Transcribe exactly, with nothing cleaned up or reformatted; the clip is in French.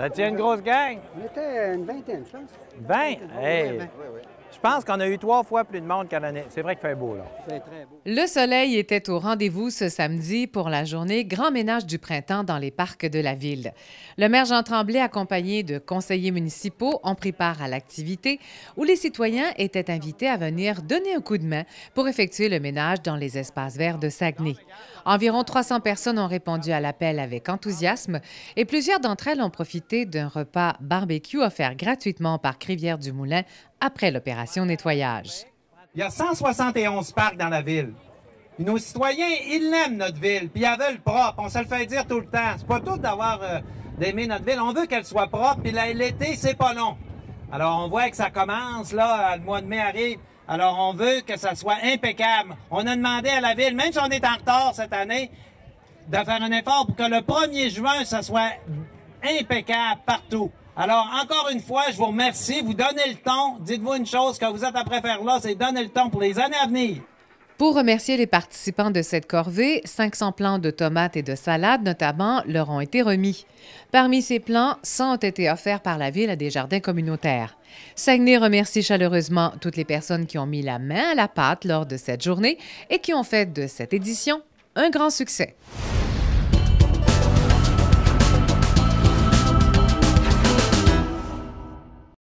As-tu une grosse gang? On était une vingtaine, je pense. vingt? Hey! Ouais, vingt. Je pense qu'on a eu trois fois plus de monde qu'à l'année. C'est vrai qu'il fait beau, là. C'est très beau. Le soleil était au rendez-vous ce samedi pour la journée Grand ménage du printemps dans les parcs de la ville. Le maire Jean Tremblay, accompagné de conseillers municipaux, ont pris part à l'activité où les citoyens étaient invités à venir donner un coup de main pour effectuer le ménage dans les espaces verts de Saguenay. Environ trois cents personnes ont répondu à l'appel avec enthousiasme et plusieurs d'entre elles ont profité d'un repas barbecue offert gratuitement par Crivière-du-Moulin après l'opération nettoyage. Il y a cent soixante et onze parcs dans la ville. Puis nos citoyens, ils l'aiment, notre ville, puis ils la veulent propre. On se le fait dire tout le temps. C'est pas tout d'avoir euh, d'aimer notre ville. On veut qu'elle soit propre, puis l'été, c'est pas long. Alors, on voit que ça commence, là, le mois de mai arrive. Alors, on veut que ça soit impeccable. On a demandé à la ville, même si on est en retard cette année, de faire un effort pour que le premier juin, ça soit impeccable partout. Alors, encore une fois, je vous remercie. Vous donnez le ton. Dites-vous une chose que vous êtes après faire là, c'est donner le ton pour les années à venir. Pour remercier les participants de cette corvée, cinq cents plants de tomates et de salades, notamment, leur ont été remis. Parmi ces plants, cent ont été offerts par la Ville à des jardins communautaires. Saguenay remercie chaleureusement toutes les personnes qui ont mis la main à la pâte lors de cette journée et qui ont fait de cette édition un grand succès.